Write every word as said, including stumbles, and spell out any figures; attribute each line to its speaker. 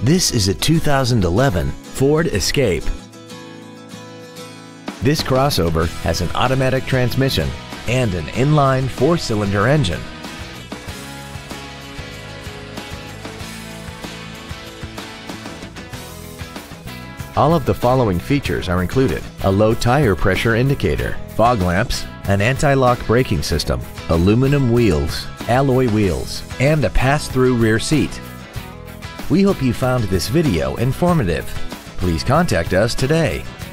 Speaker 1: This is a two thousand eleven Ford Escape. This crossover has an automatic transmission and an inline four-cylinder engine. All of the following features are included: a low tire pressure indicator, fog lamps, an anti-lock braking system, aluminum wheels, alloy wheels, and a pass-through rear seat. We hope you found this video informative. Please contact us today.